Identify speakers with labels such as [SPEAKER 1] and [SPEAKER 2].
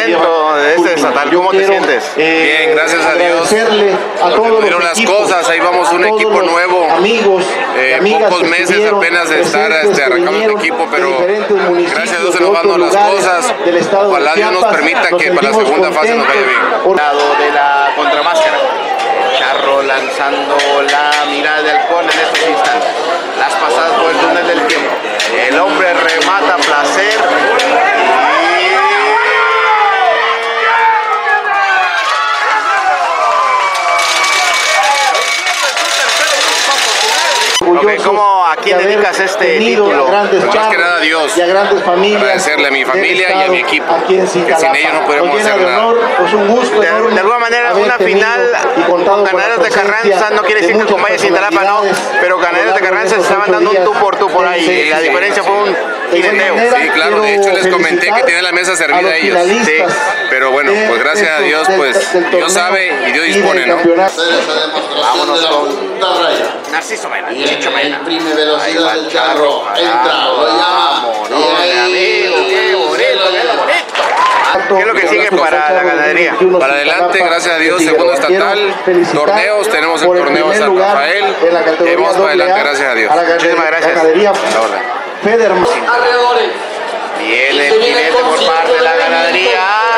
[SPEAKER 1] momento de este estatal, ¿cómo te sientes?
[SPEAKER 2] Bien, gracias a Dios. Tuvieron las cosas, ahí vamos un equipo nuevo. Pocos meses apenas de estar arrancando el equipo, pero gracias a Dios se nos van dando las cosas. Ojalá Dios nos permita que para la segunda fase nos vaya bien.
[SPEAKER 1] Lado de la contramáscara. Charro lanzando la mirada de halcón en estos instantes. Las pasadas por el túnel del tiempo. El hombre remata placer. Okay, ¿a quién dedicas este título?
[SPEAKER 2] Pues más que nada a Dios, agradecerle a mi familia y a mi equipo, que sin ellos no podemos hacer nada.
[SPEAKER 1] De alguna manera, una final con Ganaderos de Carranza, no quiere decir que con Valles Cintalapa no, pero Ganaderos de Carranza se estaban dando un tú por tú por ahí, y la diferencia fue un jineteo.
[SPEAKER 2] Sí, claro, de hecho les comenté que tienen la mesa servida a ellos, sí, pero bueno, pues gracias a Dios, pues Dios sabe y Dios dispone, ¿no?
[SPEAKER 1] Vámonos con Narciso Mena, Chicho Mena.
[SPEAKER 3] Imprime velocidad del Charro, entra, lo llama.
[SPEAKER 1] Amigo, qué bonito. ¿Qué es lo que sigue para la ganadería?
[SPEAKER 2] Para adelante, gracias a Dios, segundo estatal, torneos, tenemos el torneo de San Rafael, y vamos para adelante, gracias a Dios.
[SPEAKER 1] Muchísimas gracias. Viene el jinete por parte de la ganadería.